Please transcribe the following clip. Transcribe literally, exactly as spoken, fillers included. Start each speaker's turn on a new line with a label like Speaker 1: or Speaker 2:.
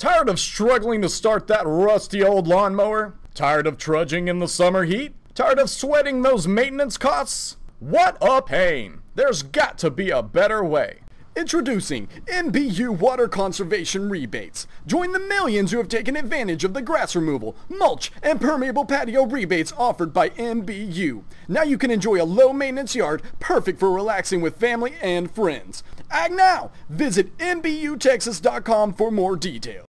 Speaker 1: Tired of struggling to start that rusty old lawnmower? Tired of trudging in the summer heat? Tired of sweating those maintenance costs? What a pain! There's got to be a better way. Introducing N B U Water Conservation Rebates. Join the millions who have taken advantage of the grass removal, mulch, and permeable patio rebates offered by N B U. Now you can enjoy a low-maintenance yard perfect for relaxing with family and friends. Act now! Visit N B U Texas dot com for more details.